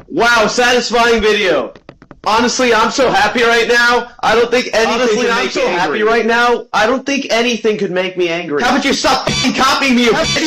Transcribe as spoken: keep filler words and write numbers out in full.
Wow, satisfying video. Honestly, I'm so happy right now. I don't think anything Honestly, could I'm make so me angry. happy right now. I don't think anything could make me angry. How about you stop f***ing copying me, you